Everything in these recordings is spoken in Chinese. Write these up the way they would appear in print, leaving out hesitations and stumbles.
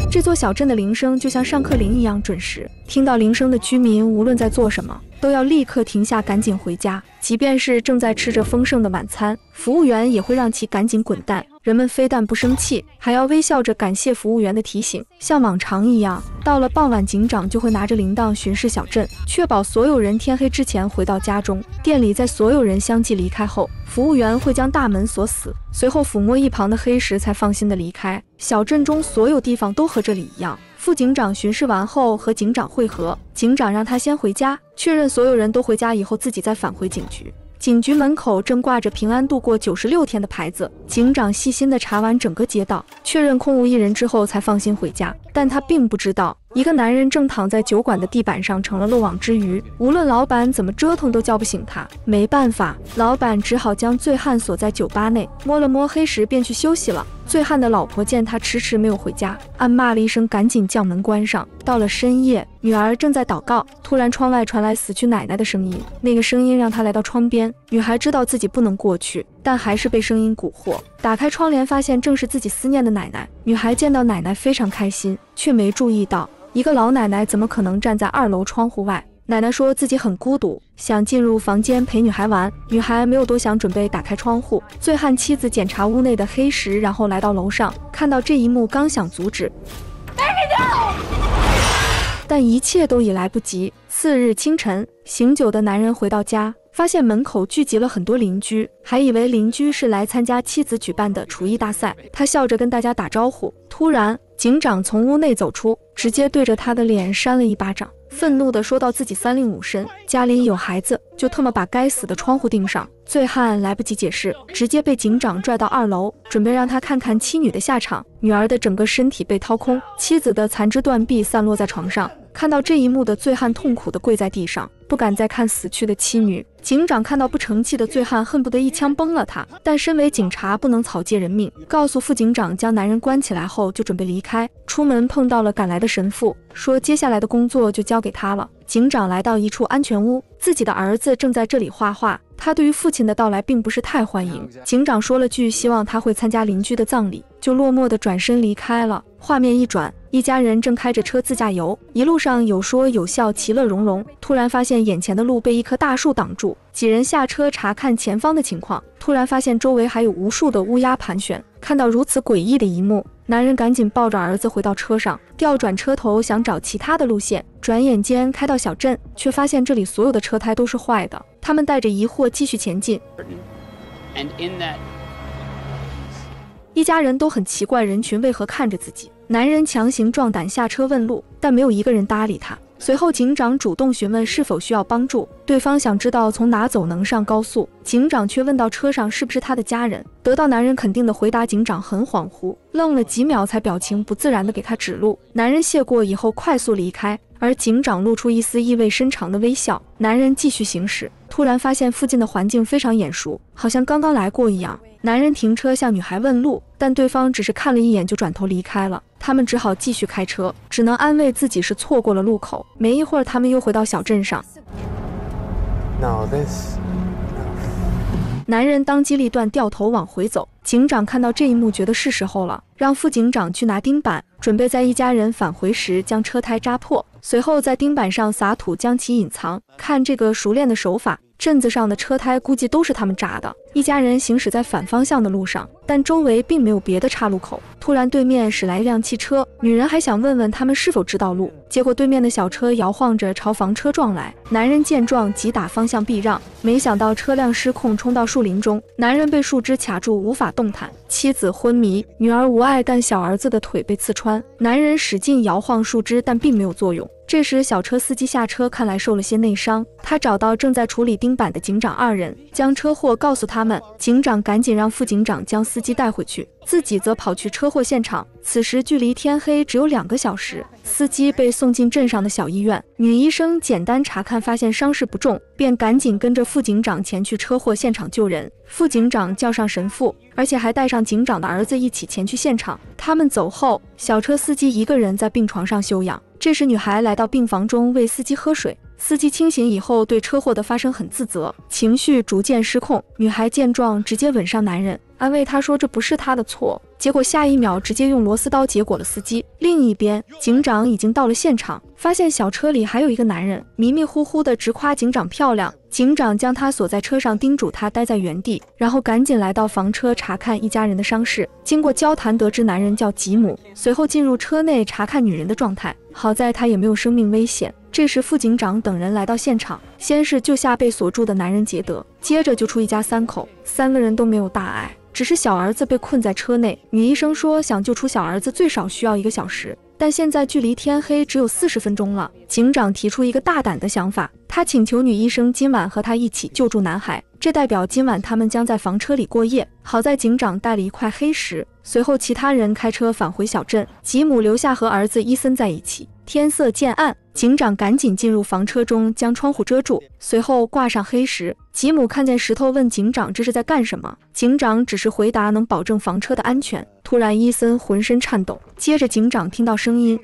这座小镇的铃声就像上课铃一样准时，听到铃声的居民无论在做什么，都要立刻停下，赶紧回家。即便是正在吃着丰盛的晚餐，服务员也会让其赶紧滚蛋。人们非但不生气，还要微笑着感谢服务员的提醒。像往常一样，到了傍晚，警长就会拿着铃铛巡视小镇，确保所有人天黑之前回到家中。店里在所有人相继离开后，服务员会将大门锁死，随后抚摸一旁的黑石，才放心的离开。小镇中所有地方都和这里一样。副警长巡视完后和警长会合，警长让他先回家，确认所有人都回家以后，自己再返回警局。警局门口正挂着平安度过96天的牌子，警长细心地查完整个街道，确认空无一人之后才放心回家。但他并不知道，一个男人正躺在酒馆的地板上成了漏网之鱼，无论老板怎么折腾都叫不醒他。没办法，老板只好将醉汉锁在酒吧内，摸了摸黑石便去休息了。醉汉的老婆见他迟迟没有回家，暗骂了一声，赶紧将门关上。到了深夜，女儿正在祷告，突然窗外传来死去奶奶的声音，那个声音让她来到窗边。女孩知道自己不能过去，但还是被声音蛊惑，打开窗帘发现正是自己思念的奶奶。女孩见到奶奶非常开心，却没注意到一个老奶奶怎么可能站在2楼窗户外。奶奶说自己很孤独，想进入房间陪女孩玩。女孩没有多想，准备打开窗户。醉汉妻子检查屋内的黑石，然后来到楼上，看到这一幕，刚想阻止，但一切都已来不及。次日清晨，醒酒的男人回到家，发现门口聚集了很多邻居，还以为邻居是来参加妻子举办的厨艺大赛。他笑着跟大家打招呼，突然警长从屋内走出，直接对着他的脸扇了一巴掌，愤怒地说到自己3令5申，家里有孩子就他妈把该死的窗户钉上。醉汉来不及解释，直接被警长拽到2楼，准备让他看看妻女的下场。女儿的整个身体被掏空，妻子的残肢断臂散落在床上。看到这一幕的醉汉痛苦地跪在地上，不敢再看死去的妻女。警长看到不成器的醉汉，恨不得一枪崩了他，但身为警察不能草芥人命，告诉副警长将男人关起来后就准备离开。出门碰到了赶来的神父，说接下来的工作就交给他了。警长来到一处安全屋，自己的儿子正在这里画画，他对于父亲的到来并不是太欢迎。警长说了句希望他会参加邻居的葬礼，就落寞地转身离开了。画面一转，一家人正开着车自驾游，一路上有说有笑，其乐融融。突然发现眼前的路被一棵大树挡住，几人下车查看前方的情况，突然发现周围还有无数的乌鸦盘旋。看到如此诡异的一幕，男人赶紧抱着儿子回到车上，调转车头想找其他的路线。转眼间开到小镇，却发现这里所有的车胎都是坏的。他们带着疑惑继续前进。一家人都很奇怪人群为何看着自己。男人强行壮胆下车问路，但没有一个人搭理他。随后警长主动询问是否需要帮助，对方想知道从哪走能上高速，警长却问到车上是不是他的家人。得到男人肯定的回答，警长很恍惚，愣了几秒才表情不自然地给他指路。男人谢过以后快速离开，而警长露出一丝意味深长的微笑。男人继续行驶，突然发现附近的环境非常眼熟，好像刚刚来过一样。男人停车向女孩问路，但对方只是看了一眼就转头离开了。他们只好继续开车，只能安慰自己是错过了路口。没一会儿，他们又回到小镇上。男人当机立断掉头往回走，警长看到这一幕，觉得是时候了，让副警长去拿钉板，准备在一家人返回时将车胎扎破，随后在钉板上撒土将其隐藏。看这个熟练的手法，镇子上的车胎估计都是他们扎的。一家人行驶在反方向的路上，但周围并没有别的岔路口。突然对面驶来一辆汽车，女人还想问问他们是否知道路，结果对面的小车摇晃着朝房车撞来。男人见状急打方向避让，没想到车辆失控冲到树林中，男人被树枝卡住无法动弹，妻子昏迷，女儿无碍，但小儿子的腿被刺穿。男人使劲摇晃树枝，但并没有作用。这时小车司机下车，看来受了些内伤，他找到正在处理钉板的警长2人，将车祸告诉他们。警长赶紧让副警长将司机带回去，自己则跑去车祸现场。此时距离天黑只有2个小时，司机被送进镇上的小医院，女医生简单查看发现伤势不重，便赶紧跟着副警长前去车祸现场救人。副警长叫上神父，而且还带上警长的儿子一起前去现场。他们走后，小车司机一个人在病床上休养。这时女孩来到病房中为司机喝水， 司机清醒以后对车祸的发生很自责，情绪逐渐失控。女孩见状直接吻上男人，安慰他说这不是他的错，结果下一秒直接用螺丝刀结果了司机。另一边，警长已经到了现场，发现小车里还有一个男人，迷迷糊糊的直夸警长漂亮。警长将他锁在车上，叮嘱他待在原地，然后赶紧来到房车查看一家人的伤势。经过交谈得知男人叫吉姆，随后进入车内查看女人的状态，好在他也没有生命危险。这时副警长等人来到现场，先是救下被锁住的男人杰德，接着救出一家三口，3个人都没有大碍，只是小儿子被困在车内。女医生说想救出小儿子最少需要1个小时，但现在距离天黑只有40分钟了。警长提出一个大胆的想法，他请求女医生今晚和他一起救助男孩，这代表今晚他们将在房车里过夜。好在警长带了一块黑石，随后其他人开车返回小镇，吉姆留下和儿子伊森在一起。天色渐暗，警长赶紧进入房车中，将窗户遮住，随后挂上黑石。吉姆看见石头问警长这是在干什么，警长只是回答能保证房车的安全。突然伊森浑身颤抖，接着警长听到声音，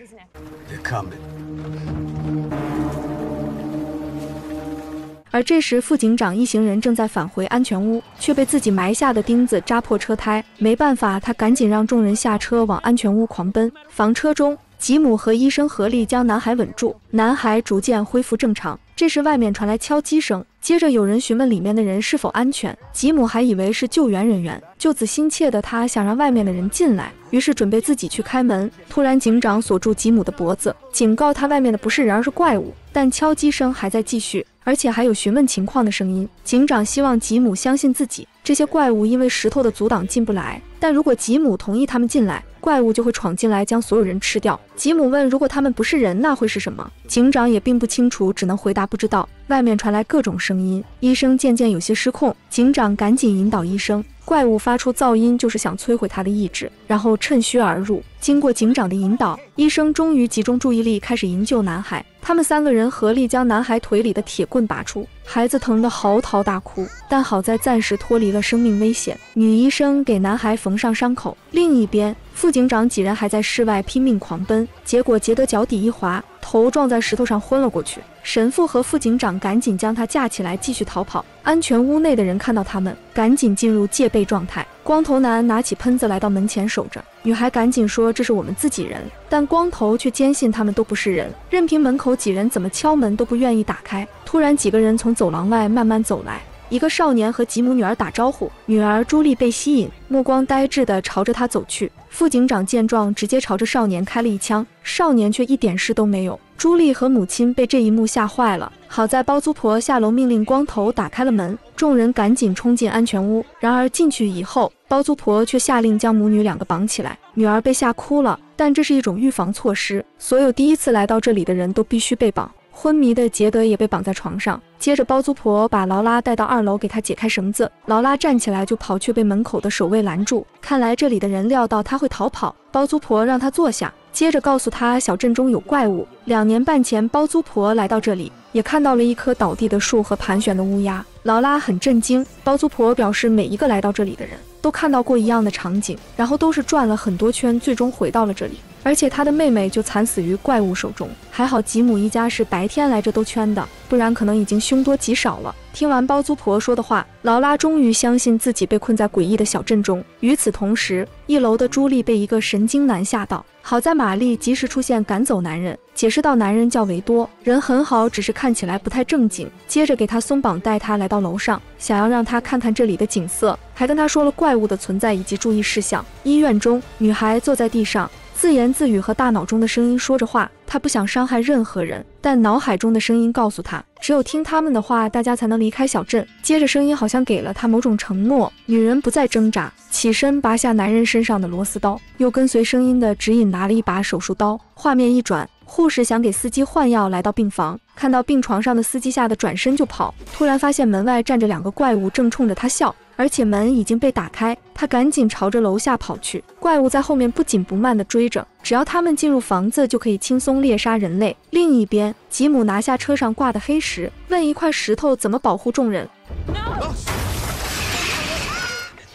而这时副警长一行人正在返回安全屋，却被自己埋下的钉子扎破车胎，没办法，他赶紧让众人下车往安全屋狂奔。房车中，吉姆和医生合力将男孩稳住，男孩逐渐恢复正常。这时外面传来敲击声，接着有人询问里面的人是否安全，吉姆还以为是救援人员，救子心切的他想让外面的人进来，于是准备自己去开门。突然警长锁住吉姆的脖子，警告他外面的不是人而是怪物，但敲击声还在继续，而且还有询问情况的声音。警长希望吉姆相信自己，这些怪物因为石头的阻挡进不来，但如果吉姆同意他们进来，怪物就会闯进来将所有人吃掉。吉姆问如果他们不是人那会是什么，警长也并不清楚，只能回答不知道。外面传来各种声音，医生渐渐有些失控，警长赶紧引导医生，怪物发出噪音就是想摧毁他的意志，然后趁虚而入。经过警长的引导，医生终于集中注意力开始营救男孩。他们3个人合力将男孩腿里的铁棍拔出，孩子疼得嚎啕大哭，但好在暂时脱离了生命危险。女医生给男孩缝上伤口。另一边，副警长几人还在室外拼命狂奔，结果杰德脚底一滑，头撞在石头上昏了过去。神父和副警长赶紧将他架起来继续逃跑。安全屋内的人看到他们，赶紧进入戒备状态。光头男拿起喷子来到门前守着，女孩赶紧说这是我们自己人，但光头却坚信他们都不是人，任凭门口几人怎么敲门都不愿意打开。突然几个人从走廊外慢慢走来，一个少年和吉姆女儿打招呼，女儿朱莉被吸引，目光呆滞地朝着他走去。副警长见状直接朝着少年开了一枪，少年却一点事都没有。朱莉和母亲被这一幕吓坏了，好在包租婆下楼命令光头打开了门，众人赶紧冲进安全屋。然而进去以后，包租婆却下令将母女2个绑起来，女儿被吓哭了，但这是一种预防措施，所有第一次来到这里的人都必须被绑。昏迷的杰德也被绑在床上，接着包租婆把劳拉带到2楼给她解开绳子，劳拉站起来就跑，却被门口的守卫拦住。看来这里的人料到他会逃跑，包租婆让他坐下，接着告诉他小镇中有怪物。2年半前包租婆来到这里，也看到了一棵倒地的树和盘旋的乌鸦。劳拉很震惊，包租婆表示每一个来到这里的人都看到过一样的场景，然后都是转了很多圈最终回到了这里，而且他的妹妹就惨死于怪物手中。还好吉姆一家是白天来这兜圈的，不然可能已经凶多吉少了。听完包租婆说的话，劳拉终于相信自己被困在诡异的小镇中。与此同时，1楼的朱莉被一个神经男吓到，好在玛丽及时出现赶走男人，解释到男人叫维多，人很好，只是看起来不太正经。接着给他松绑，带他来到楼上，想要让他看看这里的景色，还跟他说了怪物的存在以及注意事项。医院中，女孩坐在地上，自言自语和大脑中的声音说着话，她不想伤害任何人，但脑海中的声音告诉她，只有听他们的话，大家才能离开小镇。接着声音好像给了她某种承诺，女人不再挣扎，起身拔下男人身上的螺丝刀，又跟随声音的指引拿了一把手术刀。画面一转，护士想给司机换药，来到病房，看到病床上的司机吓得转身就跑，突然发现门外站着2个怪物正冲着他笑，而且门已经被打开，他赶紧朝着楼下跑去。怪物在后面不紧不慢地追着，只要他们进入房子就可以轻松猎杀人类。另一边，吉姆拿下车上挂的黑石，问一块石头怎么保护众人。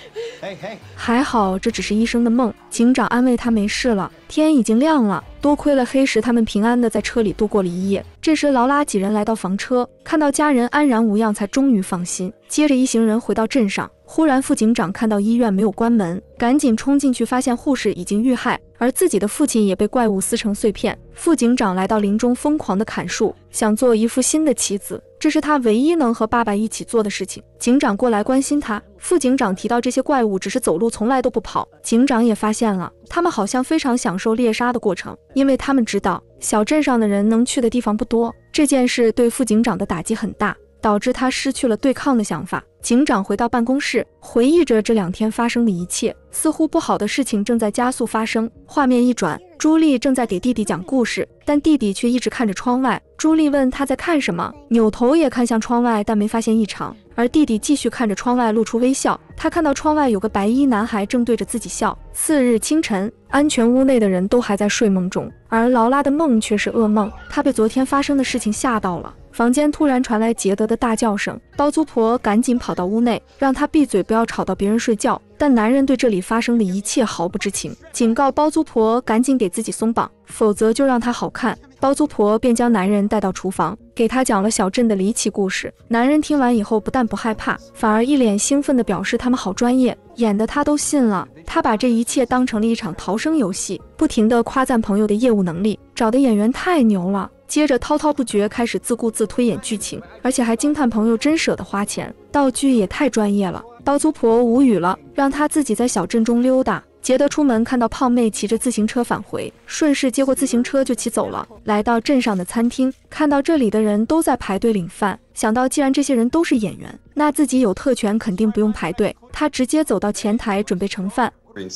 还好这只是医生的梦，警长安慰他没事了，天已经亮了，多亏了黑石他们平安的在车里度过了一夜。这时劳拉几人来到房车，看到家人安然无恙，才终于放心。接着一行人回到镇上，忽然副警长看到医院没有关门，赶紧冲进去，发现护士已经遇害，而自己的父亲也被怪物撕成碎片。副警长来到林中疯狂的砍树，想做一副新的妻子，这是他唯一能和爸爸一起做的事情。警长过来关心他，副警长提到这些怪物只是走路，从来都不跑。警长也发现了，他们好像非常享受猎杀的过程，因为他们知道小镇上的人能去的地方不多。这件事对副警长的打击很大，导致他失去了对抗的想法。警长回到办公室，回忆着这2天发生的一切，似乎不好的事情正在加速发生。画面一转，朱莉正在给弟弟讲故事，但弟弟却一直看着窗外。朱莉问他在看什么，扭头也看向窗外，但没发现异常。而弟弟继续看着窗外，露出微笑。他看到窗外有个白衣男孩正对着自己笑。次日清晨，安全屋内的人都还在睡梦中，而劳拉的梦却是噩梦。她被昨天发生的事情吓到了。房间突然传来杰德的大叫声，包租婆赶紧跑到屋内，让他闭嘴，不要吵到别人睡觉。但男人对这里发生的一切毫不知情，警告包租婆赶紧给自己松绑，否则就让他好看。包租婆便将男人带到厨房，给他讲了小镇的离奇故事。男人听完以后不但不害怕，反而一脸兴奋地表示他们好专业，演得他都信了。他把这一切当成了一场逃生游戏，不停地夸赞朋友的业务能力，找的演员太牛了。接着滔滔不绝开始自顾自推演剧情，而且还惊叹朋友真舍得花钱，道具也太专业了。包租婆无语了，让他自己在小镇中溜达。杰德出门看到胖妹骑着自行车返回，顺势接过自行车就骑走了。来到镇上的餐厅，看到这里的人都在排队领饭，想到既然这些人都是演员，那自己有特权，肯定不用排队。他直接走到前台准备盛饭。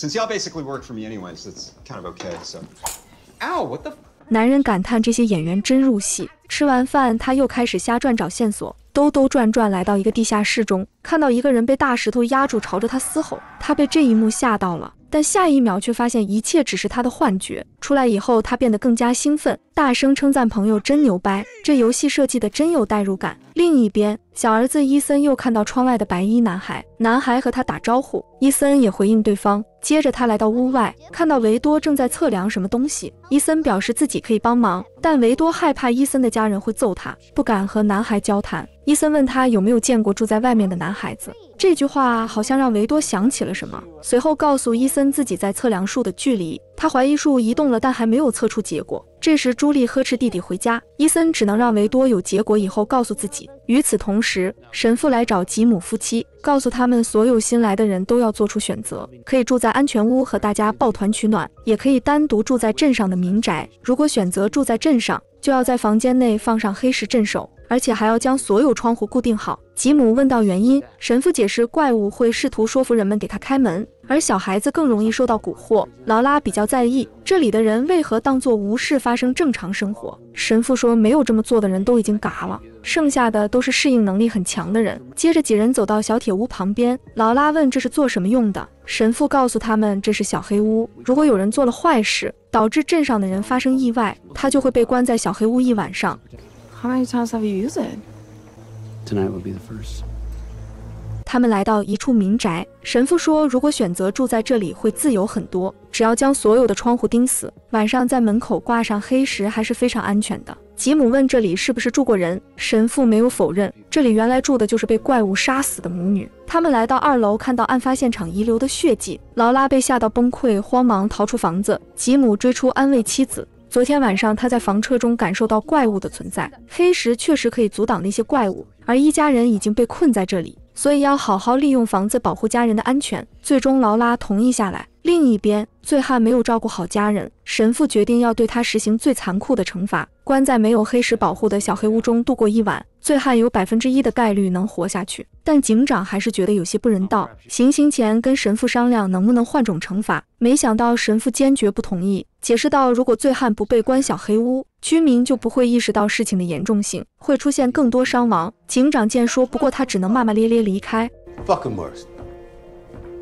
男人感叹这些演员真入戏。吃完饭，他又开始瞎转找线索，兜兜转转来到一个地下室中，看到一个人被大石头压住，朝着他嘶吼。他被这一幕吓到了，但下一秒却发现一切只是他的幻觉。出来以后，他变得更加兴奋，大声称赞朋友真牛掰，这游戏设计的真有代入感。另一边，小儿子伊森又看到窗外的白衣男孩，男孩和他打招呼，伊森也回应对方。接着他来到屋外，看到维多正在测量什么东西，伊森表示自己可以帮忙，但维多害怕伊森的家人会揍他，不敢和男孩交谈。伊森问他有没有见过住在外面的男孩子，这句话好像让维多想起了什么，随后告诉伊森自己在测量树的距离，他怀疑树移动了，但还没有测出结果。这时朱莉呵斥弟弟回家，伊森只能让维多有结果以后告诉自己。与此同时，神父来找吉姆夫妻，告诉他们所有新来的人都要做出选择，可以住在安全屋和大家抱团取暖，也可以单独住在镇上的民宅。如果选择住在镇上，就要在房间内放上黑石镇守，而且还要将所有窗户固定好。吉姆问到原因，神父解释怪物会试图说服人们给他开门，而小孩子更容易受到蛊惑。劳拉比较在意这里的人为何当作无事发生正常生活。神父说没有这么做的人都已经嘎了，剩下的都是适应能力很强的人。接着几人走到小铁屋旁边，劳拉问这是做什么用的，神父告诉他们这是小黑屋，如果有人做了坏事，导致镇上的人发生意外，他就会被关在小黑屋一晚上。 How many times have you used it? Tonight will be the first. 他们来到一处民宅，神父说如果选择住在这里会自由很多，只要将所有的窗户钉死，晚上在门口挂上黑石还是非常安全的。吉姆问这里是不是住过人，神父没有否认，这里原来住的就是被怪物杀死的母女。他们来到2楼，看到案发现场遗留的血迹，劳拉被吓到崩溃，慌忙逃出房子。吉姆追出安慰妻子，昨天晚上他在房车中感受到怪物的存在，黑石确实可以阻挡那些怪物，而一家人已经被困在这里，所以要好好利用房子保护家人的安全。最终劳拉同意下来。另一边，醉汉没有照顾好家人，神父决定要对他实行最残酷的惩罚，关在没有黑石保护的小黑屋中度过一晚。醉汉有1%的概率能活下去，但警长还是觉得有些不人道，行刑前跟神父商量能不能换种惩罚，没想到神父坚决不同意，解释道如果醉汉不被关小黑屋，居民就不会意识到事情的严重性，会出现更多伤亡。警长见说不过他只能骂骂咧咧离开。 Fucking worst.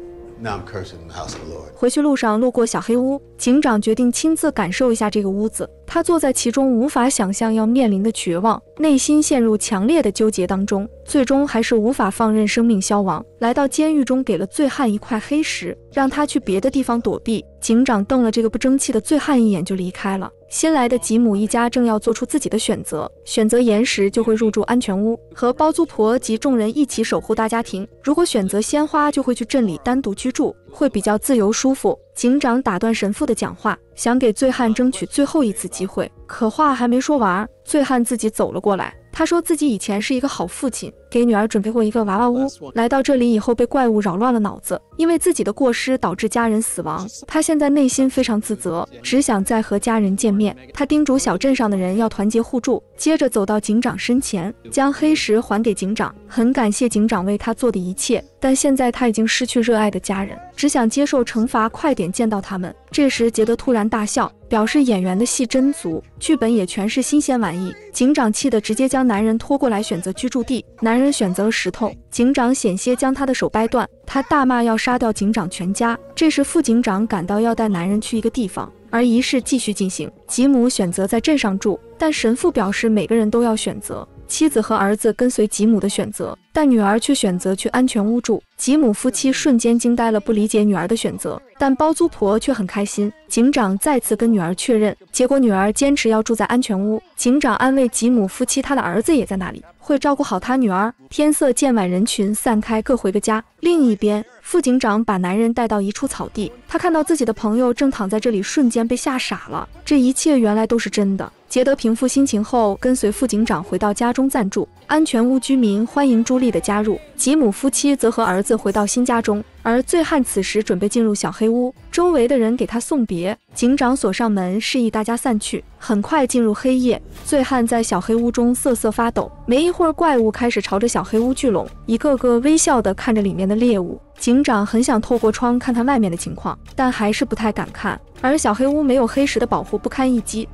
Now I'm cursing the house of the Lord. 回去路上路过小黑屋，警长决定亲自感受一下这个屋子。他坐在其中，无法想象要面临的绝望，内心陷入强烈的纠结当中，最终还是无法放任生命消亡。来到监狱中，给了醉汉一块黑石，让他去别的地方躲避。警长瞪了这个不争气的醉汉一眼就离开了。新来的吉姆一家正要做出自己的选择，选择岩石就会入住安全屋，和包租婆及众人一起守护大家庭；如果选择鲜花，就会去镇里单独居住，会比较自由舒服。警长打断神父的讲话，想给醉汉争取最后一次机会，可话还没说完，醉汉自己走了过来。他说自己以前是一个好父亲，给女儿准备过一个娃娃屋，来到这里以后被怪物扰乱了脑子，因为自己的过失导致家人死亡，他现在内心非常自责，只想再和家人见面。他叮嘱小镇上的人要团结互助，接着走到警长身前，将黑石还给警长，很感谢警长为他做的一切，但现在他已经失去热爱的家人，只想接受惩罚，快点见到他们。这时杰德突然大笑，表示演员的戏真足，剧本也全是新鲜玩意。警长气得直接将男人拖过来选择居住地，男人选择了石头，警长险些将他的手掰断，他大骂要杀掉警长全家。这时副警长赶到，要带男人去一个地方，而仪式继续进行。吉姆选择在镇上住，但神父表示每个人都要选择。妻子和儿子跟随吉姆的选择，但女儿却选择去安全屋住。吉姆夫妻瞬间惊呆了，不理解女儿的选择，但包租婆却很开心。警长再次跟女儿确认，结果女儿坚持要住在安全屋。警长安慰吉姆夫妻，他的儿子也在那里，会照顾好他女儿。天色渐晚，人群散开，各回个家。另一边，副警长把男人带到一处草地，他看到自己的朋友正躺在这里，瞬间被吓傻了，这一切原来都是真的。杰德平复心情后，跟随副警长回到家中暂住。安全屋居民欢迎朱莉的加入，吉姆夫妻则和儿子回到新家中，而醉汉此时准备进入小黑屋，周围的人给他送别。警长锁上门，示意大家散去。很快进入黑夜，醉汉在小黑屋中瑟瑟发抖。没一会儿，怪物开始朝着小黑屋聚拢，一个个微笑地看着里面的猎物。警长很想透过窗看看外面的情况，但还是不太敢看。而小黑屋没有黑石的保护，不堪一击。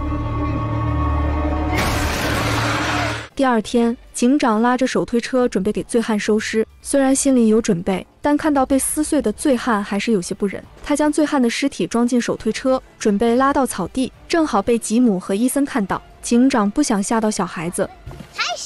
第二天，警长拉着手推车准备给醉汉收尸，虽然心里有准备，但看到被撕碎的醉汉还是有些不忍。他将醉汉的尸体装进手推车，准备拉到草地，正好被吉姆和伊森看到。警长不想吓到小孩子。 Hi,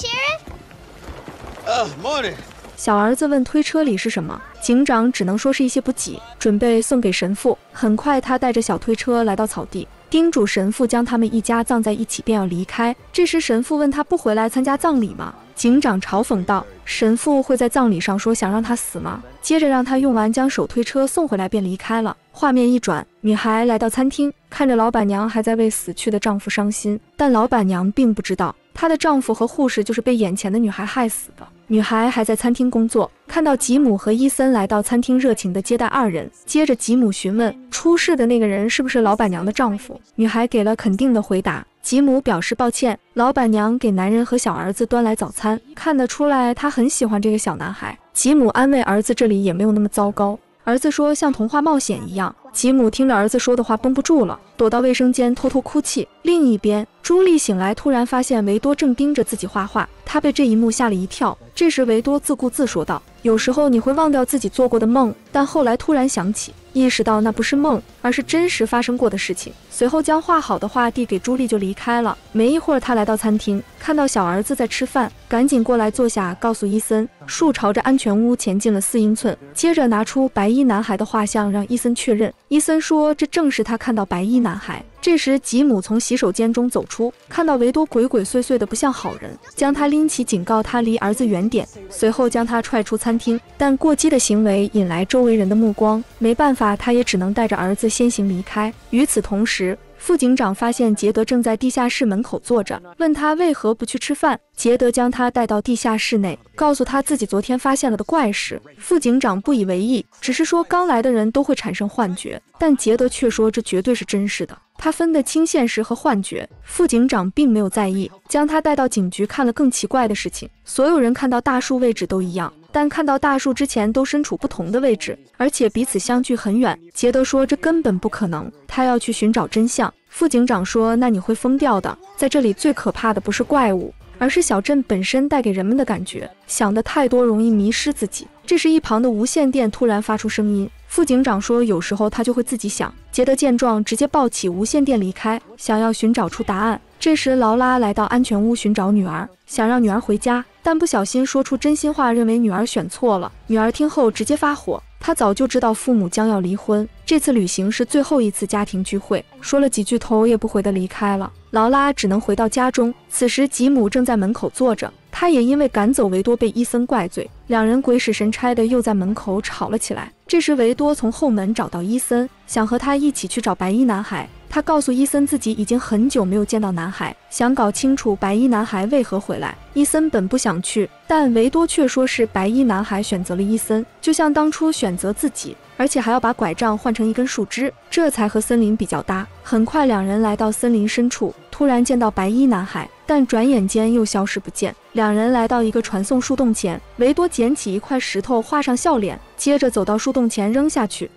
Sheriff. Morning. 小儿子问推车里是什么，警长只能说是一些补给，准备送给神父。很快，他带着小推车来到草地，叮嘱神父将他们一家葬在一起，便要离开。这时神父问他不回来参加葬礼吗？警长嘲讽道，神父会在葬礼上说想让他死吗？接着让他用完将手推车送回来便离开了。画面一转，女孩来到餐厅，看着老板娘还在为死去的丈夫伤心，但老板娘并不知道她的丈夫和护士就是被眼前的女孩害死的。女孩还在餐厅工作，看到吉姆和伊森来到餐厅，热情地接待二人。接着吉姆询问出事的那个人是不是老板娘的丈夫，女孩给了肯定的回答。吉姆表示抱歉。老板娘给男人和小儿子端来早餐，看得出来她很喜欢这个小男孩。吉姆安慰儿子，这里也没有那么糟糕。儿子说像童话冒险一样。吉姆听着儿子说的话绷不住了，躲到卫生间偷偷哭泣。另一边，朱莉醒来，突然发现维多正盯着自己画画，她被这一幕吓了一跳。这时维多自顾自说道，有时候你会忘掉自己做过的梦，但后来突然想起，意识到那不是梦，而是真实发生过的事情。随后将画好的画递给朱莉就离开了。没一会儿，他来到餐厅，看到小儿子在吃饭，赶紧过来坐下，告诉伊森。树朝着安全屋前进了4英寸，接着拿出白衣男孩的画像让伊森确认。伊森说这正是他看到白衣男孩。这时吉姆从洗手间中走出，看到维多鬼鬼祟祟的不像好人，将他拎起警告他离儿子远点，随后将他踹出餐厅。但过激的行为引来周围人的目光，没办法，他也只能带着儿子先行离开。与此同时，副警长发现杰德正在地下室门口坐着，问他为何不去吃饭。杰德将他带到地下室内，告诉他自己昨天发现了的怪事。副警长不以为意，只是说刚来的人都会产生幻觉，但杰德却说这绝对是真实的，他分得清现实和幻觉。副警长并没有在意，将他带到警局看了更奇怪的事情。所有人看到大树位置都一样，但看到大树之前都身处不同的位置，而且彼此相距很远。杰德说这根本不可能，他要去寻找真相。副警长说那你会疯掉的，在这里最可怕的不是怪物，而是小镇本身带给人们的感觉，想得太多容易迷失自己。这时一旁的无线电突然发出声音， 副警长说有时候他就会自己想。杰德见状直接抱起无线电离开，想要寻找出答案。这时劳拉来到安全屋寻找女儿，想让女儿回家，但不小心说出真心话，认为女儿选错了。女儿听后直接发火，她早就知道父母将要离婚，这次旅行是最后一次家庭聚会，说了几句头也不回的离开了。劳拉只能回到家中，此时吉姆正在门口坐着，他也因为赶走维多被伊森怪罪，两人鬼使神差的又在门口吵了起来。这时维多从后门找到伊森，想和他一起去找白衣男孩。他告诉伊森自己已经很久没有见到男孩，想搞清楚白衣男孩为何回来。伊森本不想去，但维多却说是白衣男孩选择了伊森，就像当初选择自己，而且还要把拐杖换成一根树枝，这才和森林比较搭。很快两人来到森林深处，突然见到白衣男孩，但转眼间又消失不见。两人来到一个传送树洞前，维多捡起一块石头画上笑脸，接着走到树洞前扔下去。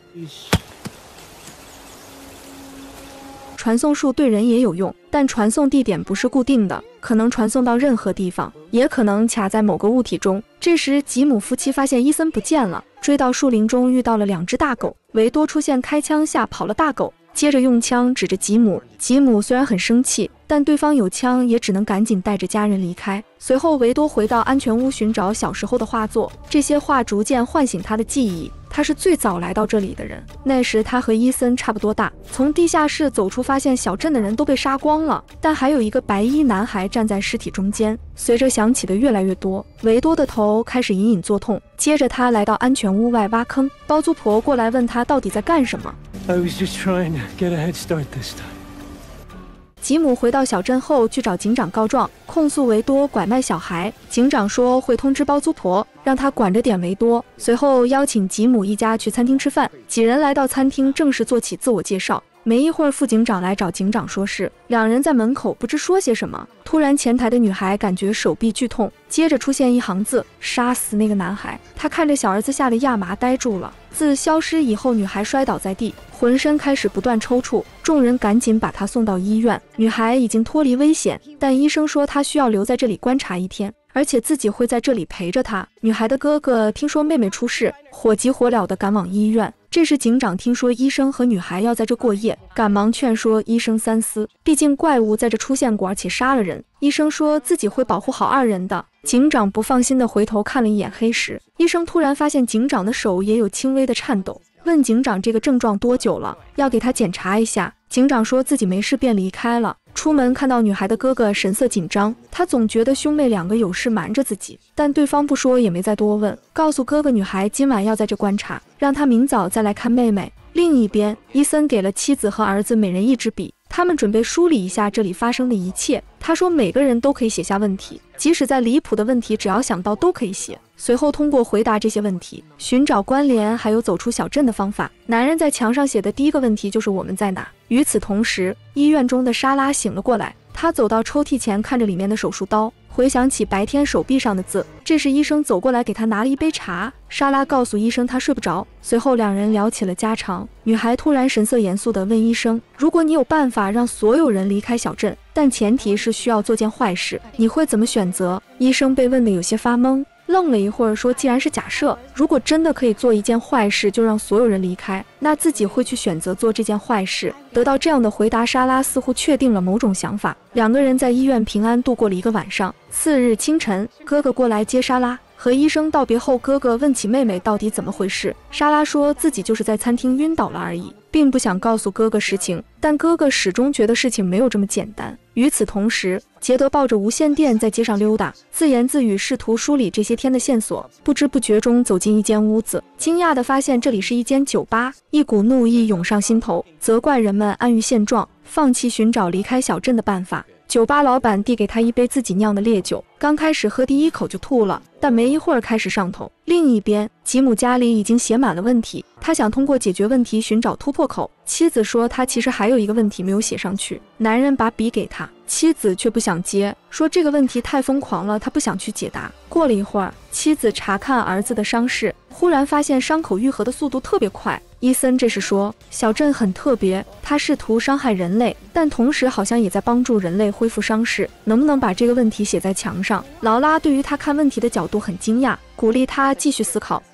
传送术对人也有用，但传送地点不是固定的，可能传送到任何地方，也可能卡在某个物体中。这时吉姆夫妻发现伊森不见了，追到树林中遇到了两只大狗，维多出现开枪吓跑了大狗，接着用枪指着吉姆。吉姆虽然很生气，但对方有枪，也只能赶紧带着家人离开。随后维多回到安全屋寻找小时候的画作，这些画逐渐唤醒他的记忆，他是最早来到这里的人。那时他和伊森差不多大，从地下室走出，发现小镇的人都被杀光了，但还有一个白衣男孩站在尸体中间。随着想起的越来越多，维多的头开始隐隐作痛。接着他来到安全屋外挖坑，包租婆过来问他到底在干什么。 I was just trying to get a head start this time. 吉姆回到小镇后去找警长告状，控诉维多拐卖小孩。警长说会通知包租婆，让他管着点维多。随后邀请吉姆一家去餐厅吃饭，几人来到餐厅正式做起自我介绍。没一会儿，副警长来找警长说事，两人在门口不知说些什么。突然，前台的女孩感觉手臂剧痛，接着出现一行字：杀死那个男孩。她看着小儿子，吓得亚麻呆住了。字消失以后，女孩摔倒在地，浑身开始不断抽搐。众人赶紧把她送到医院。女孩已经脱离危险，但医生说她需要留在这里观察1天。而且自己会在这里陪着她。女孩的哥哥听说妹妹出事，火急火燎地赶往医院。这时警长听说医生和女孩要在这过夜，赶忙劝说医生三思，毕竟怪物在这出现过，而且杀了人。医生说自己会保护好2人的。警长不放心地回头看了一眼黑石，医生突然发现警长的手也有轻微的颤抖，问警长这个症状多久了，要给他检查一下。警长说自己没事便离开了。出门看到女孩的哥哥神色紧张，他总觉得兄妹2个有事瞒着自己，但对方不说也没再多问，告诉哥哥女孩今晚要在这观察，让他明早再来看妹妹。另一边，伊森给了妻子和儿子每人1支笔，他们准备梳理一下这里发生的一切。他说每个人都可以写下问题，即使再离谱的问题，只要想到都可以写。随后通过回答这些问题，寻找关联还有走出小镇的方法。男人在墙上写的第一个问题就是我们在哪。与此同时，医院中的莎拉醒了过来，她走到抽屉前，看着里面的手术刀，回想起白天手臂上的字。这时医生走过来给她拿了一杯茶，莎拉告诉医生她睡不着。随后2人聊起了家常。女孩突然神色严肃地问医生，如果你有办法让所有人离开小镇，但前提是需要做件坏事，你会怎么选择？医生被问得有些发懵，愣了一会儿说，既然是假设，如果真的可以做一件坏事就让所有人离开，那自己会去选择做这件坏事。得到这样的回答，莎拉似乎确定了某种想法。2个人在医院平安度过了1个晚上。次日清晨，哥哥过来接莎拉，和医生道别后，哥哥问起妹妹到底怎么回事。莎拉说自己就是在餐厅晕倒了而已，并不想告诉哥哥实情，但哥哥始终觉得事情没有这么简单。与此同时，杰德抱着无线电在街上溜达，自言自语，试图梳理这些天的线索。不知不觉中走进一间屋子，惊讶地发现这里是一间酒吧，一股怒意涌上心头，责怪人们安于现状，放弃寻找离开小镇的办法。酒吧老板递给他一杯自己酿的烈酒，刚开始喝第1口就吐了，但没一会儿开始上头。另一边，吉姆家里已经写满了问题，他想通过解决问题寻找突破口。妻子说他其实还有一个问题没有写上去。男人把笔给他，妻子却不想接，说这个问题太疯狂了，他不想去解答。过了一会儿，妻子查看儿子的伤势，忽然发现伤口愈合的速度特别快。伊森这时说，小镇很特别，他试图伤害人类，但同时好像也在帮助人类恢复伤势，能不能把这个问题写在墙上？劳拉对于他看问题的角度很惊讶，鼓励他继续思考。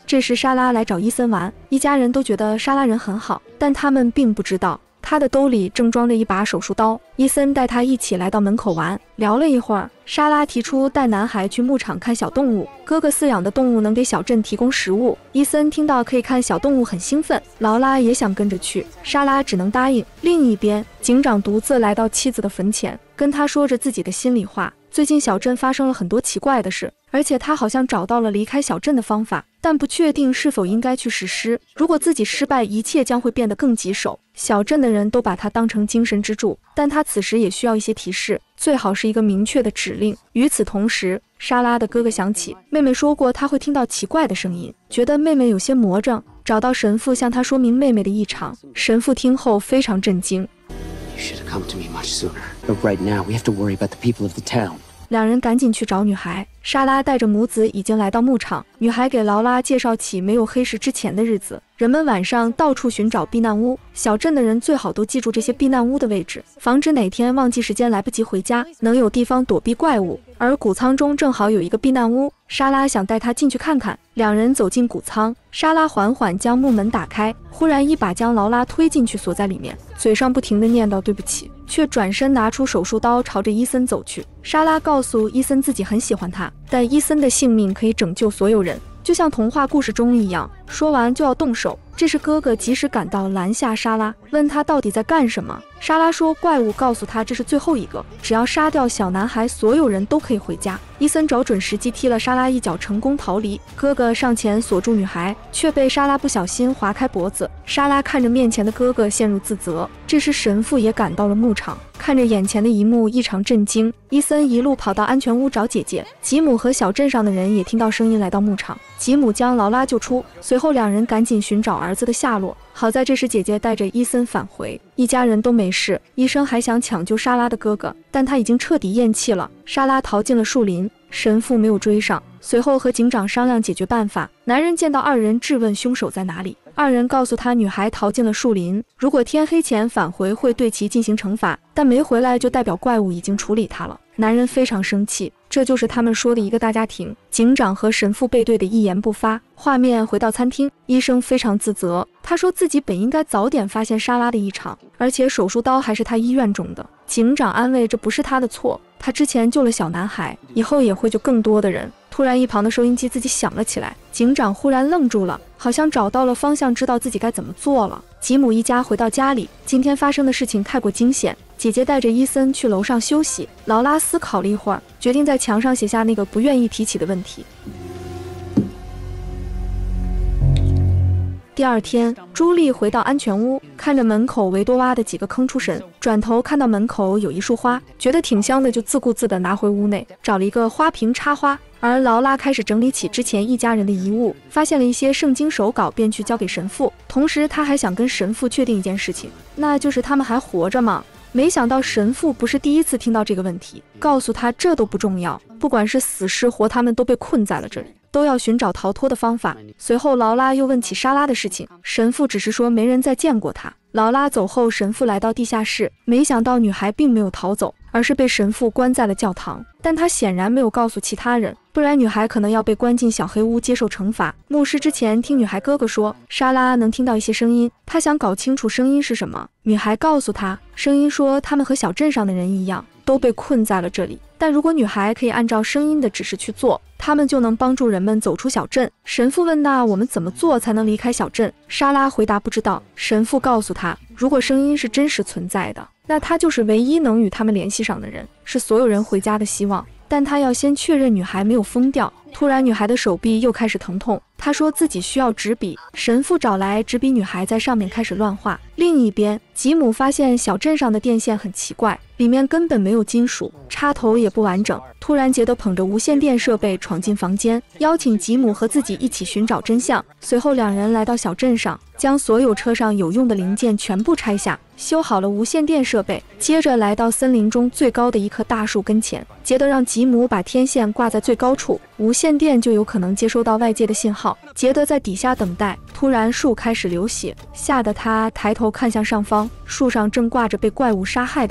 这时莎拉来找伊森玩，一家人都觉得莎拉人很好，但他们并不知道他的兜里正装着一把手术刀。伊森带他一起来到门口玩，聊了一会儿，莎拉提出带男孩去牧场看小动物，哥哥饲养的动物能给小镇提供食物。伊森听到可以看小动物很兴奋，劳拉也想跟着去，莎拉只能答应。另一边，警长独自来到妻子的坟前，跟他说着自己的心里话。最近小镇发生了很多奇怪的事，而且他好像找到了离开小镇的方法，但不确定是否应该去实施。如果自己失败，一切将会变得更棘手。小镇的人都把他当成精神支柱，但他此时也需要一些提示，最好是一个明确的指令。与此同时，莎拉的哥哥想起妹妹说过他会听到奇怪的声音，觉得妹妹有些魔怔，找到神父向他说明妹妹的异常。神父听后非常震惊。 You should have come to me much sooner. But right now, we have to worry about the people of the town. 两人赶紧去找女孩。莎拉带着母子已经来到牧场，女孩给劳拉介绍起没有黑石之前的日子。人们晚上到处寻找避难屋，小镇的人最好都记住这些避难屋的位置，防止哪天忘记时间来不及回家，能有地方躲避怪物。而谷仓中正好有一个避难屋，莎拉想带他进去看看。两人走进谷仓，莎拉缓缓将木门打开，忽然一把将劳拉推进去，锁在里面，嘴上不停地念叨对不起，却转身拿出手术刀朝着伊森走去。莎拉告诉伊森自己很喜欢他，但伊森的性命可以拯救所有人，就像童话故事中一样。说完就要动手，这时哥哥及时赶到，拦下莎拉，问他到底在干什么。莎拉说怪物告诉他这是最后一个，只要杀掉小男孩，所有人都可以回家。伊森找准时机踢了莎拉一脚，成功逃离。哥哥上前锁住女孩，却被莎拉不小心划开脖子。莎拉看着面前的哥哥陷入自责。这时神父也赶到了牧场，看着眼前的一幕异常震惊。伊森一路跑到安全屋找姐姐，吉姆和小镇上的人也听到声音来到牧场。吉姆将劳拉救出，随后两人赶紧寻找儿子的下落。好在这时姐姐带着伊森返回，一家人都没事。医生还想抢救莎拉的哥哥，但他已经彻底咽气了。莎拉逃进了树林，神父没有追上，随后和警长商量解决办法。男人见到二人质问凶手在哪里，二人告诉他女孩逃进了树林，如果天黑前返回会对其进行惩罚，但没回来就代表怪物已经处理他了。男人非常生气，这就是他们说的一个大家庭。警长和神父背对的一言不发。画面回到餐厅，医生非常自责，他说自己本应该早点发现莎拉的异常，而且手术刀还是他医院中的。警长安慰这不是他的错，他之前救了小男孩，以后也会救更多的人。突然一旁的收音机自己响了起来，警长忽然愣住了，好像找到了方向，知道自己该怎么做了。吉姆一家回到家里，今天发生的事情太过惊险，姐姐带着伊森去楼上休息。劳拉思考了一会儿，决定在墙上写下那个不愿意提起的问题。第二天，朱莉回到安全屋，看着门口维多挖的几个坑出神，转头看到门口有一束花，觉得挺香的，就自顾自地拿回屋内，找了一个花瓶插花。而劳拉开始整理起之前一家人的遗物，发现了一些圣经手稿，便去交给神父。同时他还想跟神父确定一件事情，那就是他们还活着吗？没想到神父不是第一次听到这个问题，告诉他这都不重要，不管是死是活，他们都被困在了这里，都要寻找逃脱的方法。随后劳拉又问起莎拉的事情，神父只是说没人再见过她。劳拉走后，神父来到地下室，没想到女孩并没有逃走，而是被神父关在了教堂，但他显然没有告诉其他人，不然女孩可能要被关进小黑屋接受惩罚。牧师之前听女孩哥哥说，莎拉能听到一些声音，他想搞清楚声音是什么。女孩告诉他，声音说他们和小镇上的人一样，都被困在了这里，但如果女孩可以按照声音的指示去做，他们就能帮助人们走出小镇。神父问，那我们怎么做才能离开小镇？莎拉回答不知道。神父告诉他，如果声音是真实存在的，那他就是唯一能与他们联系上的人，是所有人回家的希望。但他要先确认女孩没有疯掉。突然女孩的手臂又开始疼痛，她说自己需要纸笔，神父找来纸笔，女孩在上面开始乱画。另一边，吉姆发现小镇上的电线很奇怪，里面根本没有金属，插头也不完整。突然杰德捧着无线电设备闯进房间，邀请吉姆和自己一起寻找真相。随后两人来到小镇上，将所有车上有用的零件全部拆下，修好了无线电设备。接着来到森林中最高的一棵大树跟前，杰德让吉姆把天线挂在最高处，无线电就有可能接收到外界的信号。杰德在底下等待，突然树开始流血，吓得他抬头看向上方，树上正挂着被怪物杀害的人。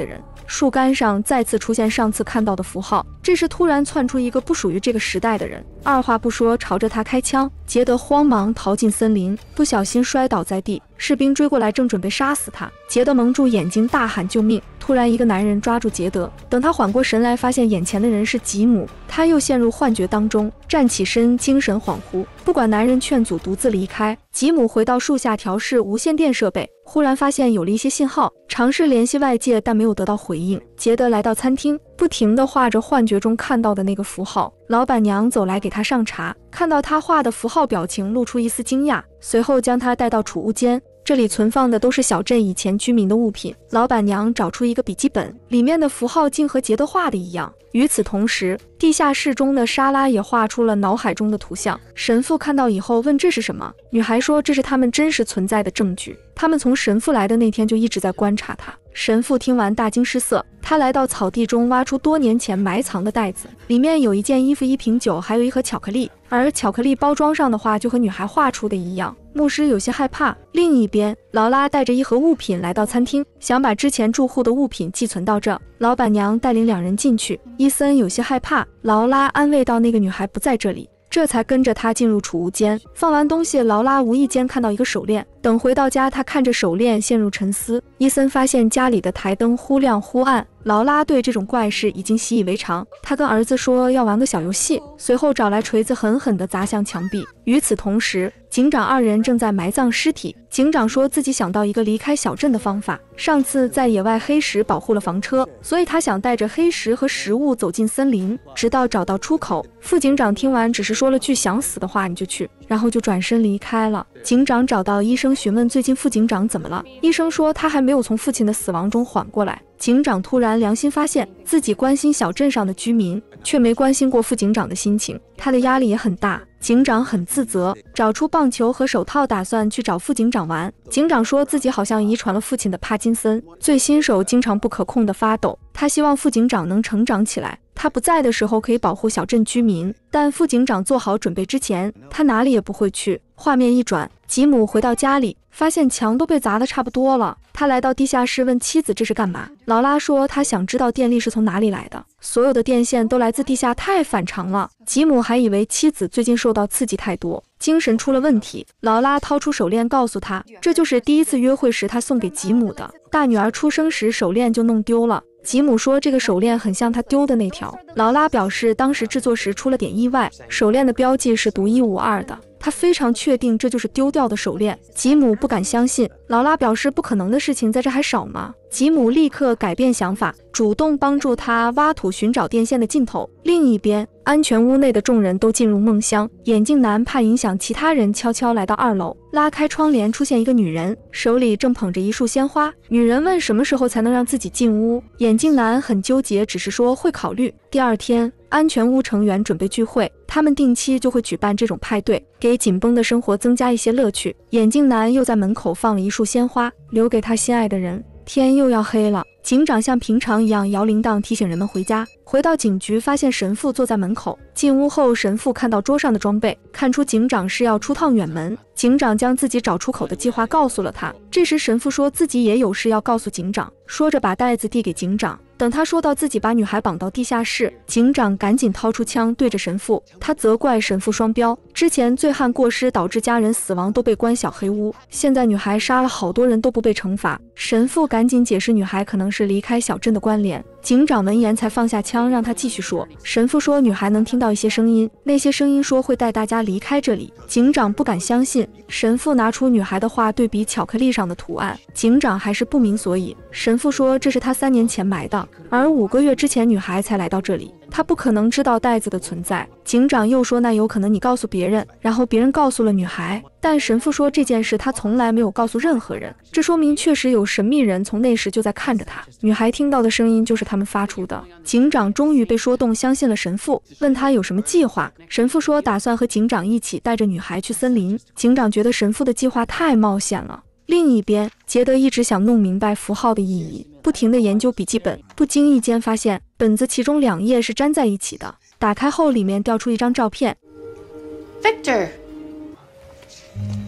树干上再次出现上次看到的符号。这时突然窜出一个不属于这个时代的人，二话不说朝着他开枪。杰德慌忙逃进森林，不小心摔倒在地，士兵追过来正准备杀死他，杰德蒙住眼睛大喊救命。突然一个男人抓住杰德，等他缓过神来，发现眼前的人是吉姆，他又陷入幻觉当中，站起身精神恍惚。不管男人劝阻，独自离开。吉姆回到树下调试无线电设备，忽然发现有了一些信号，尝试联系外界，但没有得到回应。杰德来到餐厅，不停地画着幻觉中看到的那个符号。老板娘走来给他上茶，看到他画的符号，表情露出一丝惊讶，随后将他带到储物间。这里存放的都是小镇以前居民的物品。老板娘找出一个笔记本，里面的符号竟和杰德画的一样。与此同时，地下室中的莎拉也画出了脑海中的图像。神父看到以后问这是什么，女孩说这是他们真实存在的证据，他们从神父来的那天就一直在观察他。神父听完大惊失色，他来到草地中挖出多年前埋藏的袋子，里面有一件衣服、一瓶酒，还有一盒巧克力，而巧克力包装上的画就和女孩画出的一样。牧师有些害怕。另一边，劳拉带着一盒物品来到餐厅，想把之前住户的物品寄存到这。老板娘带领两人进去，伊森有些害怕，劳拉安慰到那个女孩不在这里，这才跟着他进入储物间。放完东西，劳拉无意间看到一个手链，等回到家，他看着手链陷入沉思。伊森发现家里的台灯忽亮忽暗，劳拉对这种怪事已经习以为常，他跟儿子说要玩个小游戏，随后找来锤子狠狠地砸向墙壁。与此同时，警长二人正在埋葬尸体。警长说自己想到一个离开小镇的方法，上次在野外黑石保护了房车，所以他想带着黑石和食物走进森林，直到找到出口。副警长听完只是说了句想死的话你就去，然后就转身离开了。警长找到医生询问最近副警长怎么了，医生说他还没有从父亲的死亡中缓过来。警长突然良心发现，自己关心小镇上的居民，却没关心过副警长的心情，他的压力也很大。警长很自责，找出棒球和手套，打算去找副警长玩。警长说自己好像遗传了父亲的帕金森，最新手经常不可控的发抖，他希望副警长能成长起来，他不在的时候可以保护小镇居民，但副警长做好准备之前，他哪里也不会去。画面一转，吉姆回到家里，发现墙都被砸得差不多了。他来到地下室问妻子这是干嘛。劳拉说他想知道电力是从哪里来的，所有的电线都来自地下，太反常了。吉姆还以为妻子最近受到刺激太多，精神出了问题。劳拉掏出手链告诉他，这就是第一次约会时他送给吉姆的，大女儿出生时手链就弄丢了。吉姆说这个手链很像他丢的那条。劳拉表示当时制作时出了点意外，手链的标记是独一无二的，他非常确定这就是丢掉的手链。吉姆不敢相信，劳拉表示不可能的事情在这还少吗？吉姆立刻改变想法，主动帮助他挖土寻找电线的尽头。另一边，安全屋内的众人都进入梦乡。眼镜男怕影响其他人，悄悄来到2楼，拉开窗帘，出现一个女人，手里正捧着一束鲜花。女人问什么时候才能让自己进屋，眼镜男很纠结，只是说会考虑。第二天，安全屋成员准备聚会，他们定期就会举办这种派对，给紧绷的生活增加一些乐趣。眼镜男又在门口放了一束鲜花，留给他心爱的人。天又要黑了，警长像平常一样摇铃铛提醒人们回家。回到警局，发现神父坐在门口。进屋后，神父看到桌上的装备，看出警长是要出趟远门。警长将自己找出口的计划告诉了他。这时神父说自己也有事要告诉警长，说着把袋子递给警长。等他说到自己把女孩绑到地下室，警长赶紧掏出枪对着神父，他责怪神父双标，之前醉汉过失导致家人死亡都被关小黑屋，现在女孩杀了好多人都不被惩罚。神父赶紧解释女孩可能是离开小镇的关联。警长闻言才放下枪，让他继续说。神父说女孩能听到一些声音，那些声音说会带大家离开这里。警长不敢相信，神父拿出女孩的画对比巧克力上的图案，警长还是不明所以。神父说这是他3年前埋的，而5个月之前女孩才来到这里，他不可能知道袋子的存在。警长又说那有可能你告诉别人，然后别人告诉了女孩，但神父说这件事他从来没有告诉任何人，这说明确实有神秘人从那时就在看着他，女孩听到的声音就是他们发出的。警长终于被说动，相信了神父，问他有什么计划。神父说打算和警长一起带着女孩去森林。警长觉得神父的计划太冒险了。另一边，杰德一直想弄明白符号的意义，不停地研究笔记本，不经意间发现本子其中2页是粘在一起的，打开后里面掉出一张照片。 Victor!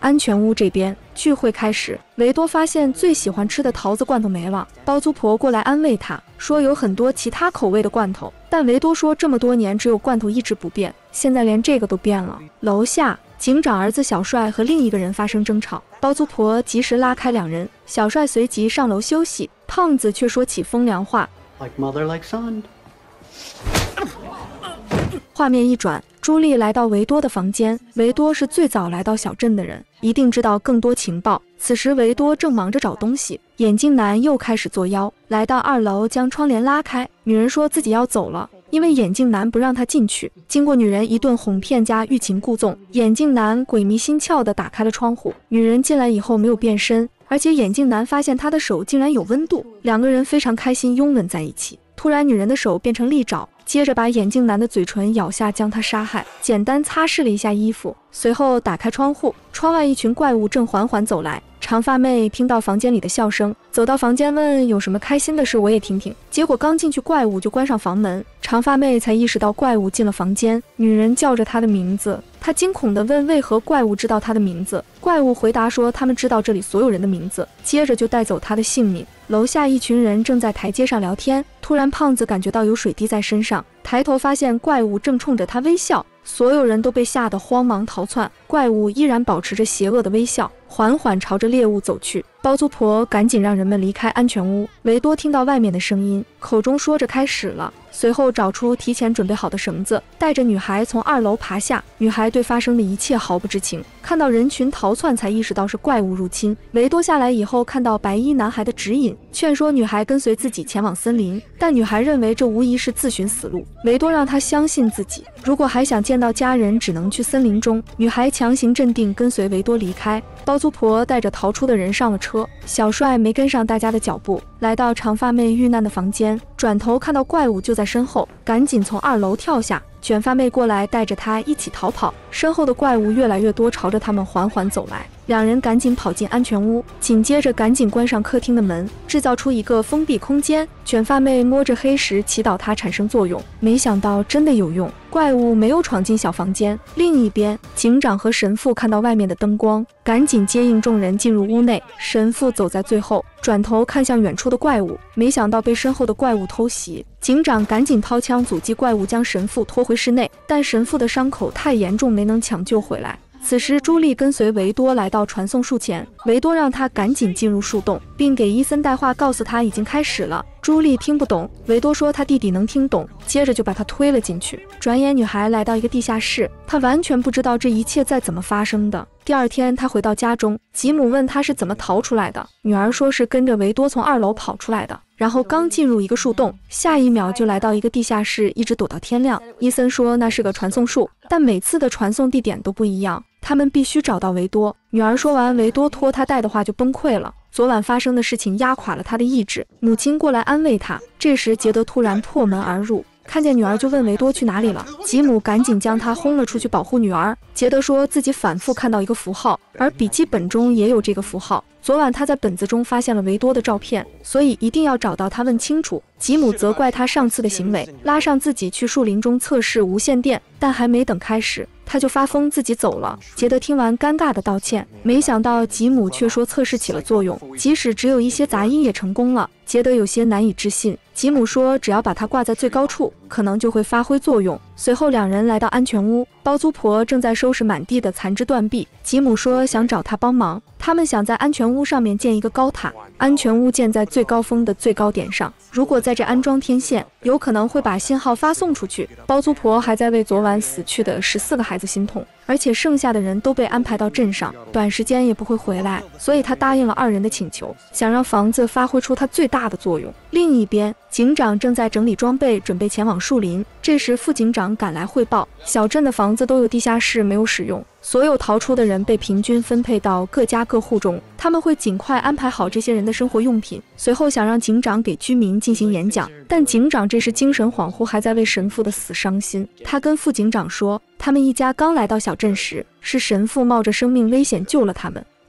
安全屋这边聚会开始，维多发现最喜欢吃的桃子罐头没了，包租婆过来安慰他，说有很多其他口味的罐头，但维多说这么多年只有罐头一直不变，现在连这个都变了。楼下，警长儿子小帅和另一个人发生争吵，包租婆及时拉开两人，小帅随即上楼休息，胖子却说起风凉话 Like mother, like son. 画面一转，朱莉来到维多的房间。维多是最早来到小镇的人，一定知道更多情报。此时维多正忙着找东西，眼镜男又开始作妖，来到2楼将窗帘拉开。女人说自己要走了，因为眼镜男不让她进去。经过女人一顿哄骗加欲擒故纵，眼镜男鬼迷心窍地打开了窗户。女人进来以后没有变身，而且眼镜男发现她的手竟然有温度，两个人非常开心拥吻在一起。突然女人的手变成利爪，接着把眼镜男的嘴唇咬下将他杀害，简单擦拭了一下衣服，随后打开窗户，窗外一群怪物正缓缓走来。长发妹听到房间里的笑声，走到房间问有什么开心的事我也听听，结果刚进去怪物就关上房门，长发妹才意识到怪物进了房间，女人叫着她的名字，她惊恐地问为何怪物知道她的名字，怪物回答说他们知道这里所有人的名字，接着就带走她的性命。楼下一群人正在台阶上聊天，突然胖子感觉到有水滴在身上，抬头发现怪物正冲着他微笑，所有人都被吓得慌忙逃窜，怪物依然保持着邪恶的微笑，缓缓朝着猎物走去。包租婆赶紧让人们离开安全屋，维多听到外面的声音，口中说着开始了，随后找出提前准备好的绳子，带着女孩从2楼爬下。女孩对发生的一切毫不知情，看到人群逃窜才意识到是怪物入侵。维多下来以后看到白衣男孩的指引，劝说女孩跟随自己前往森林，但女孩认为这无疑是自寻死路。维多让她相信自己，如果还想见到家人只能去森林中。女孩强行镇定跟随维多离开，包租婆带着逃出的人上了车，小帅没跟上大家的脚步，来到长发妹遇难的房间，转头看到怪物就在身后，赶紧从2楼跳下，卷发妹过来带着他一起逃跑，身后的怪物越来越多，朝着他们缓缓走来，两人赶紧跑进安全屋，紧接着赶紧关上客厅的门，制造出一个封闭空间。卷发妹摸着黑石祈祷它产生作用，没想到真的有用，怪物没有闯进小房间。另一边，警长和神父看到外面的灯光，赶紧接应众人进入屋内。神父走在最后，转头看向远处的怪物，没想到被身后的怪物偷袭。警长赶紧掏枪阻击怪物，将神父拖回室内，但神父的伤口太严重，没能抢救回来。此时朱莉跟随维多来到传送树前，维多让他赶紧进入树洞，并给伊森带话告诉他已经开始了。朱莉听不懂，维多说他弟弟能听懂，接着就把他推了进去。转眼女孩来到一个地下室，她完全不知道这一切在怎么发生的。第二天她回到家中，吉姆问她是怎么逃出来的，女儿说是跟着维多从2楼跑出来的，然后刚进入一个树洞，下一秒就来到一个地下室，一直躲到天亮。伊森说那是个传送术，但每次的传送地点都不一样，他们必须找到维多。女儿说完维多拖她带的话就崩溃了，昨晚发生的事情压垮了她的意志。母亲过来安慰她，这时杰德突然破门而入，看见女儿就问维多去哪里了，吉姆赶紧将他轰了出去保护女儿。杰德说自己反复看到一个符号，而笔记本中也有这个符号，昨晚他在本子中发现了维多的照片，所以一定要找到他问清楚。吉姆责怪他上次的行为，拉上自己去树林中测试无线电，但还没等开始，他就发疯自己走了。杰德听完尴尬的道歉，没想到吉姆却说测试起了作用，即使只有一些杂音也成功了。杰德有些难以置信，吉姆说只要把它挂在最高处，可能就会发挥作用。随后两人来到安全屋，包租婆正在收拾满地的残肢断臂，吉姆说想找他帮忙，他们想在安全屋上面建一个高塔，安全屋建在最高峰的最高点上，如果在这安装天线，有可能会把信号发送出去。包租婆还在为昨晚死去的14个孩子心痛，而且剩下的人都被安排到镇上，短时间也不会回来，所以他答应了2人的请求，想让房子发挥出它最大的作用。另一边，警长正在整理装备，准备前往树林。这时副警长赶来汇报，小镇的房子都有地下室没有使用，所有逃出的人被平均分配到各家各户中，他们会尽快安排好这些人的生活用品。随后想让警长给居民进行演讲，但警长这时精神恍惚，还在为神父的死伤心。他跟副警长说，他们一家刚来到小镇时，是神父冒着生命危险救了他们。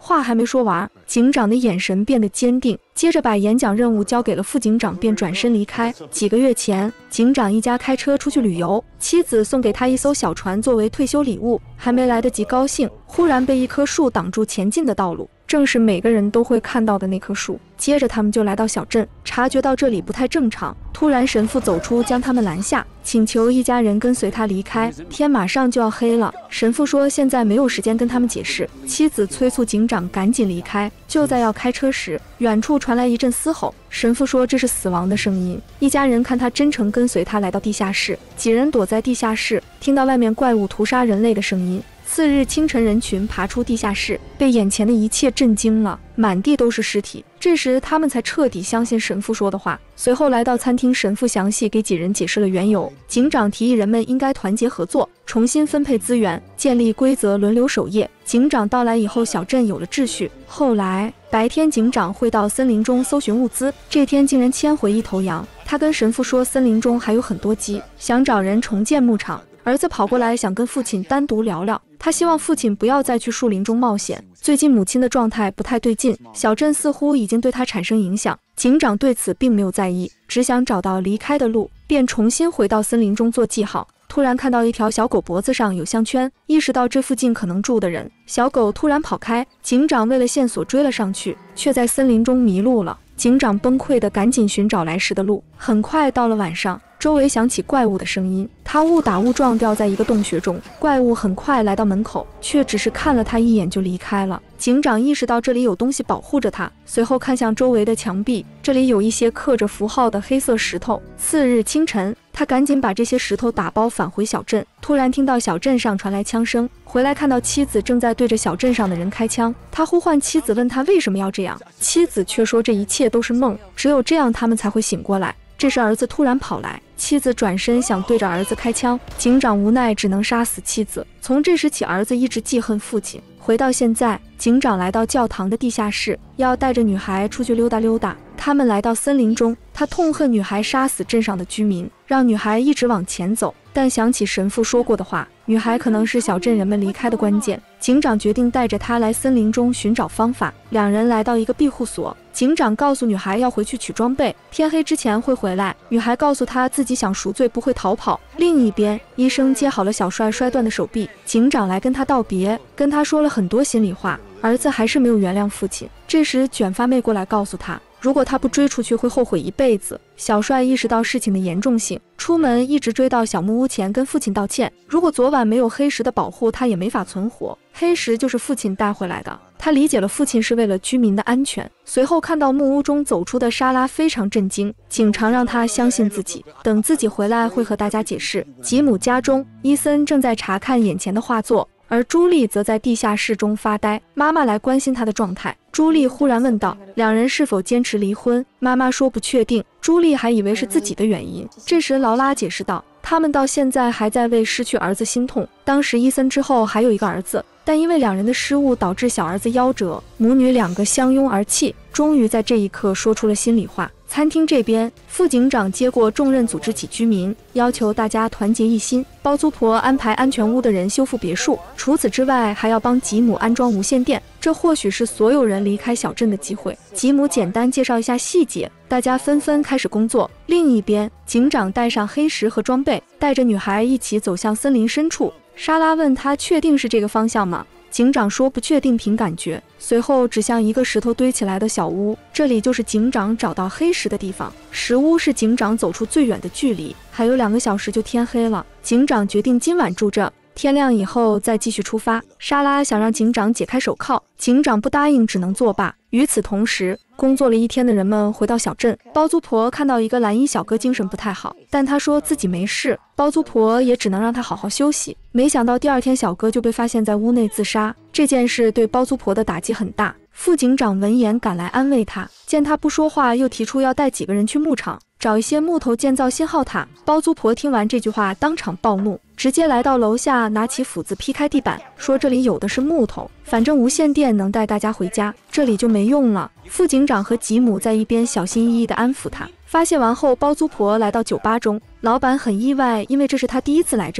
话还没说完，警长的眼神变得坚定，接着把演讲任务交给了副警长，便转身离开。几个月前，警长一家开车出去旅游，妻子送给他一艘小船作为退休礼物，还没来得及高兴，忽然被一棵树挡住前进的道路，正是每个人都会看到的那棵树。接着他们就来到小镇，察觉到这里不太正常，突然神父走出将他们拦下，请求一家人跟随他离开。天马上就要黑了，神父说现在没有时间跟他们解释，妻子催促警长赶紧离开。就在要开车时，远处传来一阵嘶吼，神父说这是死亡的声音。一家人看他真诚，跟随他来到地下室，几人躲在地下室，听到外面怪物屠杀人类的声音。次日清晨，人群爬出地下室，被眼前的一切震惊了，满地都是尸体。这时他们才彻底相信神父说的话。随后来到餐厅，神父详细给几人解释了缘由。警长提议人们应该团结合作，重新分配资源，建立规则，轮流守夜。警长到来以后，小镇有了秩序。后来白天，警长会到森林中搜寻物资，这天竟然牵回一头羊。他跟神父说森林中还有很多鸡，想找人重建牧场。儿子跑过来想跟父亲单独聊聊，他希望父亲不要再去树林中冒险，最近母亲的状态不太对劲，小镇似乎已经对他产生影响。警长对此并没有在意，只想找到离开的路，便重新回到森林中做记号。突然看到一条小狗脖子上有项圈，意识到这附近可能住的人，小狗突然跑开，警长为了线索追了上去，却在森林中迷路了。警长崩溃的赶紧寻找来时的路，很快到了晚上，周围响起怪物的声音，他误打误撞掉在一个洞穴中，怪物很快来到门口，却只是看了他一眼就离开了。警长意识到这里有东西保护着他，随后看向周围的墙壁，这里有一些刻着符号的黑色石头。次日清晨，他赶紧把这些石头打包返回小镇，突然听到小镇上传来枪声，回来看到妻子正在对着小镇上的人开枪，他呼唤妻子，问他为什么要这样，妻子却说这一切都是梦，只有这样他们才会醒过来。这时儿子突然跑来，妻子转身想对着儿子开枪，警长无奈只能杀死妻子。从这时起，儿子一直记恨父亲。回到现在，警长来到教堂的地下室，要带着女孩出去溜达溜达。他们来到森林中，他痛恨女孩杀死镇上的居民，让女孩一直往前走，但想起神父说过的话，女孩可能是小镇人们离开的关键。警长决定带着她来森林中寻找方法。两人来到一个庇护所，警长告诉女孩要回去取装备，天黑之前会回来。女孩告诉他自己想赎罪，不会逃跑。另一边，医生接好了小帅摔断的手臂，警长来跟他道别，跟他说了很多心里话。儿子还是没有原谅父亲。这时卷发妹过来告诉他，如果他不追出去会后悔一辈子。小帅意识到事情的严重性，出门一直追到小木屋前跟父亲道歉，如果昨晚没有黑石的保护，他也没法存活，黑石就是父亲带回来的。他理解了父亲是为了居民的安全。随后看到木屋中走出的莎拉非常震惊，警察让他相信自己，等自己回来会和大家解释。吉姆家中，伊森正在查看眼前的画作，而朱莉则在地下室中发呆。妈妈来关心她的状态，朱莉忽然问道，两人是否坚持离婚？妈妈说不确定，朱莉还以为是自己的原因。这时劳拉解释道，他们到现在还在为失去儿子心痛，当时伊森之后还有一个儿子，但因为两人的失误导致小儿子夭折，母女两个相拥而泣，终于在这一刻说出了心里话。餐厅这边，副警长接过重任，组织起居民，要求大家团结一心。包租婆安排安全屋的人修复别墅，除此之外还要帮吉姆安装无线电，这或许是所有人离开小镇的机会。吉姆简单介绍一下细节，大家纷纷开始工作。另一边，警长带上黑石和装备，带着女孩一起走向森林深处。莎拉问他确定是这个方向吗？警长说不确定，凭感觉。随后指向一个石头堆起来的小屋，这里就是警长找到黑石的地方。石屋是警长走出最远的距离，还有2个小时就天黑了。警长决定今晚住这，天亮以后再继续出发。莎拉想让警长解开手铐，警长不答应，只能作罢。与此同时，工作了一天的人们回到小镇，包租婆看到一个蓝衣小哥精神不太好，但他说自己没事，包租婆也只能让他好好休息。没想到第2天小哥就被发现在屋内自杀，这件事对包租婆的打击很大。副警长闻言赶来安慰他，见他不说话，又提出要带几个人去牧场找一些木头建造信号塔。包租婆听完这句话当场暴怒，直接来到楼下拿起斧子劈开地板，说这里有的是木头，反正无线电能带大家回家，这里就没用了。副警长和吉姆在一边小心翼翼地安抚他。发泄完后，包租婆来到酒吧中，老板很意外，因为这是他第一次来这里。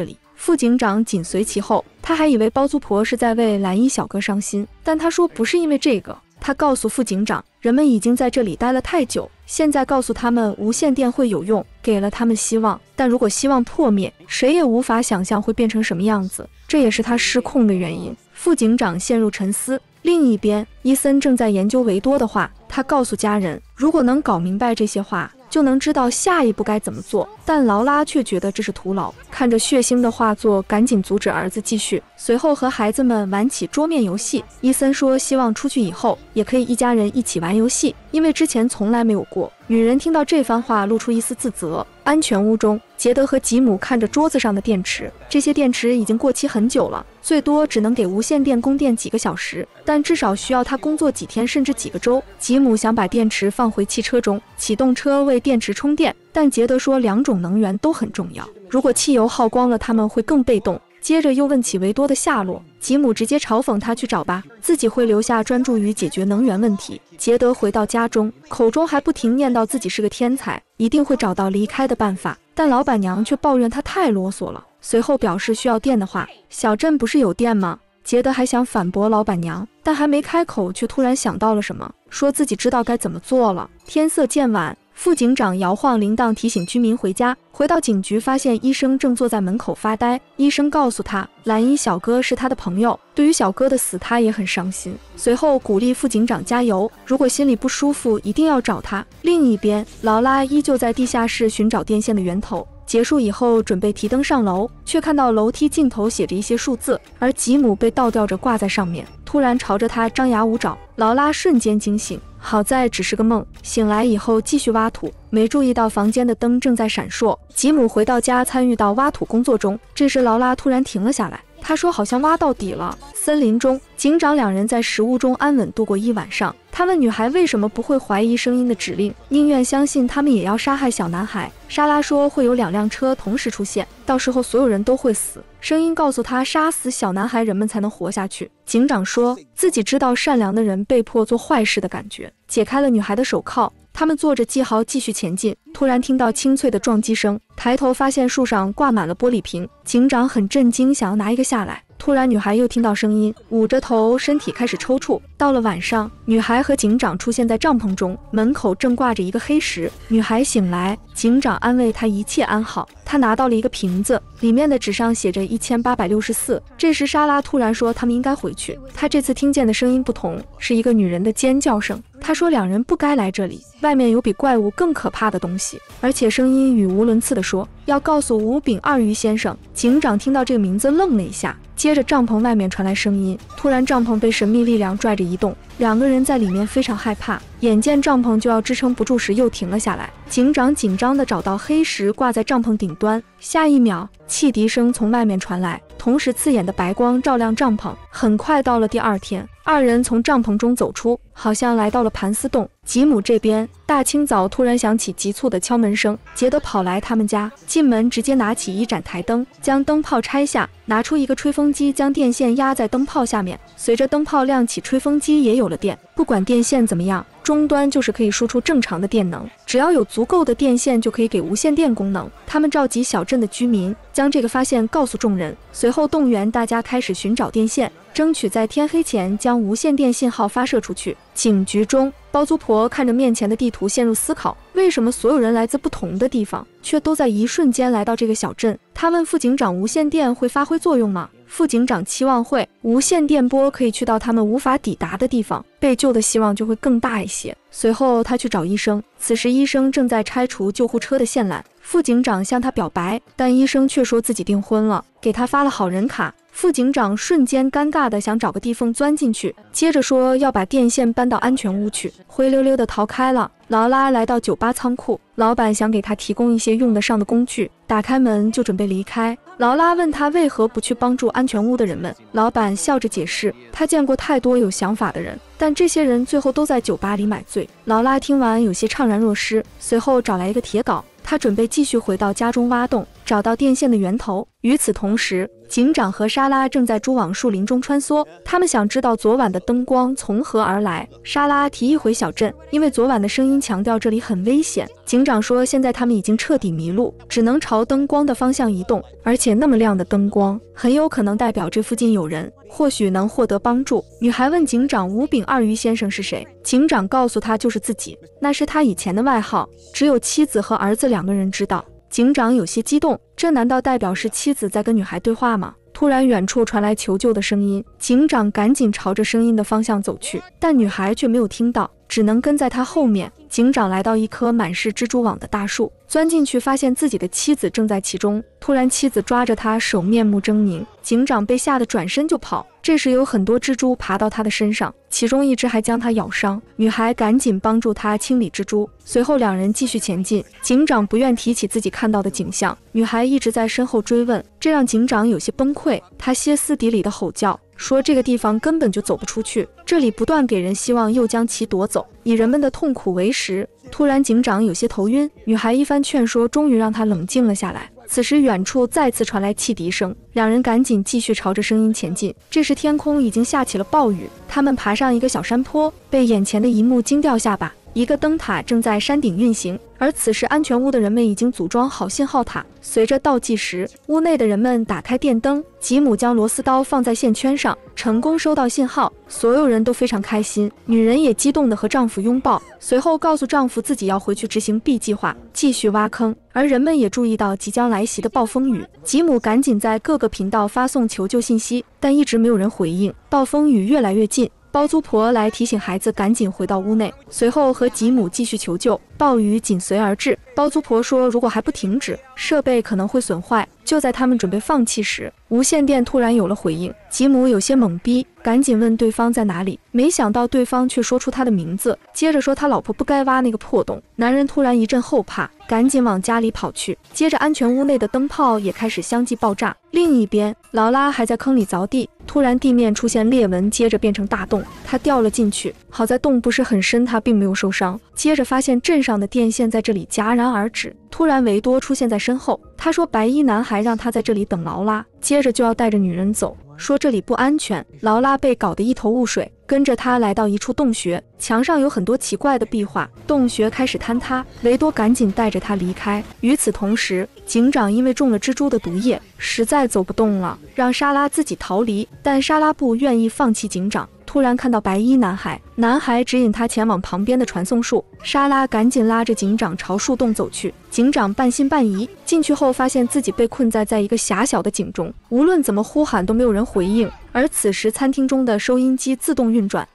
副警长紧随其后，他还以为包租婆是在为蓝衣小哥伤心，但他说不是因为这个。他告诉副警长，人们已经在这里待了太久，现在告诉他们无线电会有用，给了他们希望，但如果希望破灭，谁也无法想象会变成什么样子，这也是他失控的原因。副警长陷入沉思。另一边，伊森正在研究维多的话，他告诉家人，如果能搞明白这些话，就能知道下一步该怎么做。但劳拉却觉得这是徒劳，看着血腥的画作，赶紧阻止儿子继续。随后和孩子们玩起桌面游戏。伊森说希望出去以后也可以一家人一起玩游戏，因为之前从来没有过。女人听到这番话，露出一丝自责。安全屋中，杰德和吉姆看着桌子上的电池，这些电池已经过期很久了，最多只能给无线电供电几个小时，但至少需要他工作几天甚至几个周。吉姆想把电池放回汽车中，启动车为电池充电，但杰德说两种能源都很重要，如果汽油耗光了，他们会更被动。接着又问起维多的下落，吉姆直接嘲讽他去找吧，自己会留下专注于解决能源问题。杰德回到家中，口中还不停念叨自己是个天才，一定会找到离开的办法，但老板娘却抱怨他太啰嗦了。随后表示需要电的话，小镇不是有电吗？杰德还想反驳老板娘，但还没开口，却突然想到了什么，说自己知道该怎么做了。天色渐晚，副警长摇晃铃铛提醒居民回家。回到警局，发现医生正坐在门口发呆。医生告诉他，蓝衣小哥是他的朋友，对于小哥的死他也很伤心。随后鼓励副警长加油，如果心里不舒服一定要找他。另一边，劳拉依旧在地下室寻找电线的源头。结束以后准备提灯上楼，却看到楼梯尽头写着一些数字，而吉姆被倒吊着挂在上面，突然朝着他张牙舞爪。劳拉瞬间惊醒，好在只是个梦。醒来以后继续挖土，没注意到房间的灯正在闪烁。吉姆回到家参与到挖土工作中，这时劳拉突然停了下来，他说好像挖到底了。森林中，警长两人在食物中安稳度过一晚上。他问女孩为什么不会怀疑声音的指令，宁愿相信他们也要杀害小男孩。莎拉说会有2辆车同时出现，到时候所有人都会死。声音告诉他杀死小男孩人们才能活下去。警长说自己知道善良的人被迫做坏事的感觉，解开了女孩的手铐。他们坐着记号继续前进，突然听到清脆的撞击声，抬头发现树上挂满了玻璃瓶。警长很震惊，想要拿一个下来，突然女孩又听到声音，捂着头，身体开始抽搐。到了晚上，女孩和警长出现在帐篷中，门口正挂着一个黑石。女孩醒来，警长安慰她一切安好。他拿到了一个瓶子，里面的纸上写着1864。这时莎拉突然说他们应该回去。她这次听见的声音不同，是一个女人的尖叫声。她说两人不该来这里，外面有比怪物更可怕的东西，而且声音语无伦次地说要告诉吴炳二鱼先生。警长听到这个名字愣了一下，接着帐篷外面传来声音，突然帐篷被神秘力量拽着移动，两个人在里面非常害怕，眼见帐篷就要支撑不住时又停了下来。警长紧张地找到黑石挂在帐篷顶端，下一秒汽笛声从外面传来，同时刺眼的白光照亮帐篷。很快到了第二天，二人从帐篷中走出，好像来到了盘丝洞。吉姆这边，大清早突然响起急促的敲门声，杰德跑来他们家，进门直接拿起一盏台灯，将灯泡拆下，拿出一个吹风机，将电线压在灯泡下面。随着灯泡亮起，吹风机也有了电。不管电线怎么样，终端就是可以输出正常的电能，只要有足够的电线就可以给无线电功能。他们召集小镇的居民，将这个发现告诉众人，随后动员大家开始寻找电线，争取在天黑前将无线电信号发射出去。警局中，包租婆看着面前的地图陷入思考，为什么所有人来自不同的地方，却都在一瞬间来到这个小镇？他问副警长无线电会发挥作用吗？副警长期望会，无线电波可以去到他们无法抵达的地方，被救的希望就会更大一些。随后他去找医生，此时医生正在拆除救护车的线缆。副警长向他表白，但医生却说自己订婚了，给他发了好人卡。副警长瞬间尴尬的想找个地缝钻进去，接着说要把电线搬到安全屋去，灰溜溜的逃开了。劳拉来到酒吧仓库，老板想给他提供一些用得上的工具，打开门就准备离开。劳拉问他为何不去帮助安全屋的人们，老板笑着解释，他见过太多有想法的人，但这些人最后都在酒吧里买醉。劳拉听完有些怅然若失，随后找来一个铁镐，他准备继续回到家中挖洞。 找到电线的源头。与此同时，警长和莎拉正在蛛网树林中穿梭，他们想知道昨晚的灯光从何而来。莎拉提议回小镇，因为昨晚的声音强调这里很危险。警长说现在他们已经彻底迷路，只能朝灯光的方向移动，而且那么亮的灯光很有可能代表这附近有人，或许能获得帮助。女孩问警长无柄二鱼先生是谁，警长告诉她就是自己，那是他以前的外号，只有妻子和儿子2个人知道。警长有些激动，这难道代表是妻子在跟女孩对话吗？突然远处传来求救的声音，警长赶紧朝着声音的方向走去，但女孩却没有听到，只能跟在他后面。警长来到一棵满是蜘蛛网的大树，钻进去发现自己的妻子正在其中。突然妻子抓着他手，面目狰狞，警长被吓得转身就跑。这时有很多蜘蛛爬到他的身上，其中一只还将他咬伤。女孩赶紧帮助他清理蜘蛛，随后2人继续前进。警长不愿提起自己看到的景象，女孩一直在身后追问，这让警长有些崩溃。他歇斯底里的吼叫，说这个地方根本就走不出去，这里不断给人希望又将其夺走，以人们的痛苦为食。突然警长有些头晕，女孩一番劝说终于让他冷静了下来。此时远处再次传来汽笛声，2人赶紧继续朝着声音前进。这时天空已经下起了暴雨，他们爬上一个小山坡，被眼前的一幕惊掉下巴。一个灯塔正在山顶运行，而此时安全屋的人们已经组装好信号塔。随着倒计时，屋内的人们打开电灯，吉姆将螺丝刀放在线圈上，成功收到信号，所有人都非常开心。女人也激动地和丈夫拥抱，随后告诉丈夫自己要回去执行 B 计划，继续挖坑。而人们也注意到即将来袭的暴风雨，吉姆赶紧在各个频道发送求救信息，但一直没有人回应。暴风雨越来越近，包租婆来提醒孩子赶紧回到屋内，随后和吉姆继续求救。暴雨紧随而至，包租婆说如果还不停止，设备可能会损坏。就在他们准备放弃时，无线电突然有了回应，吉姆有些懵逼，赶紧问对方在哪里，没想到对方却说出他的名字，接着说他老婆不该挖那个破洞。男人突然一阵后怕，赶紧往家里跑去，接着安全屋内的灯泡也开始相继爆炸。另一边，劳拉还在坑里凿地，突然地面出现裂纹，接着变成大洞，她掉了进去，好在洞不是很深，她并没有受伤。接着发现镇上的电线在这里戛然而止，突然维多出现在身后，他说白衣男孩让他在这里等劳拉，接着就要带着女人走，说这里不安全。劳拉被搞得一头雾水，跟着他来到一处洞穴，墙上有很多奇怪的壁画，洞穴开始坍塌，维多赶紧带着他离开。与此同时，警长因为中了蜘蛛的毒液，实在走不动了，让莎拉自己逃离，但莎拉不愿意放弃警长。突然看到白衣男孩，男孩指引他前往旁边的传送树，莎拉赶紧拉着警长朝树洞走去。警长半信半疑，进去后发现自己被困在一个狭小的井中，无论怎么呼喊都没有人回应。而此时餐厅中的收音机自动运转，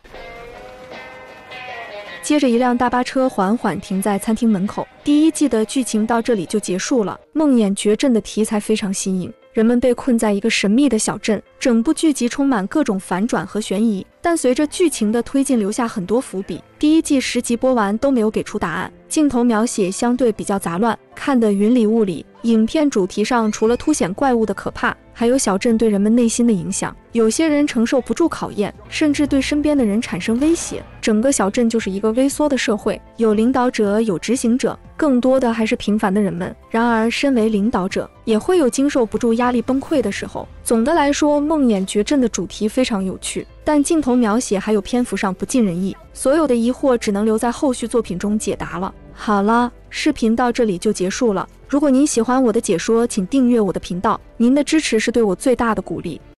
接着一辆大巴车缓缓停在餐厅门口。第1季的剧情到这里就结束了。梦魇绝阵的题材非常新颖，人们被困在一个神秘的小镇，整部剧集充满各种反转和悬疑，但随着剧情的推进留下很多伏笔。第1季10集播完都没有给出答案，镜头描写相对比较杂乱，看得云里雾里。影片主题上除了凸显怪物的可怕，还有小镇对人们内心的影响，有些人承受不住考验，甚至对身边的人产生威胁。整个小镇就是一个微缩的社会，有领导者，有执行者，更多的还是平凡的人们。然而身为领导者，也会有经受不住压力崩溃的时候。总的来说，梦魇绝阵的主题非常有趣，但镜头描写还有篇幅上不尽人意，所有的疑惑只能留在后续作品中解答了。好了，视频到这里就结束了。如果您喜欢我的解说，请订阅我的频道，您的支持是对我最大的鼓励。